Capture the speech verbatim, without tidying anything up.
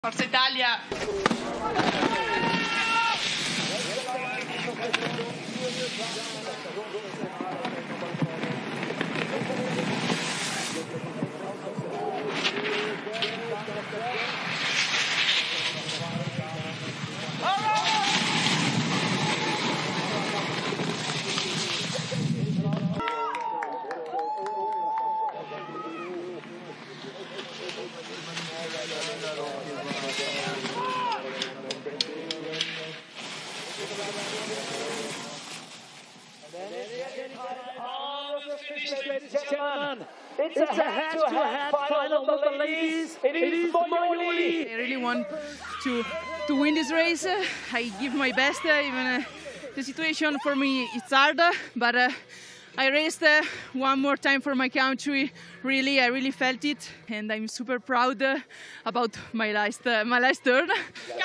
Forza Italia! It's, it's a head-to-head final of the ladies. It is, it is Moioli. I really want to to win this race. I give my best. Even uh, the situation for me it's hard, but uh, I raced uh, one more time for my country. Really, I really felt it, and I'm super proud uh, about my last uh, my last turn.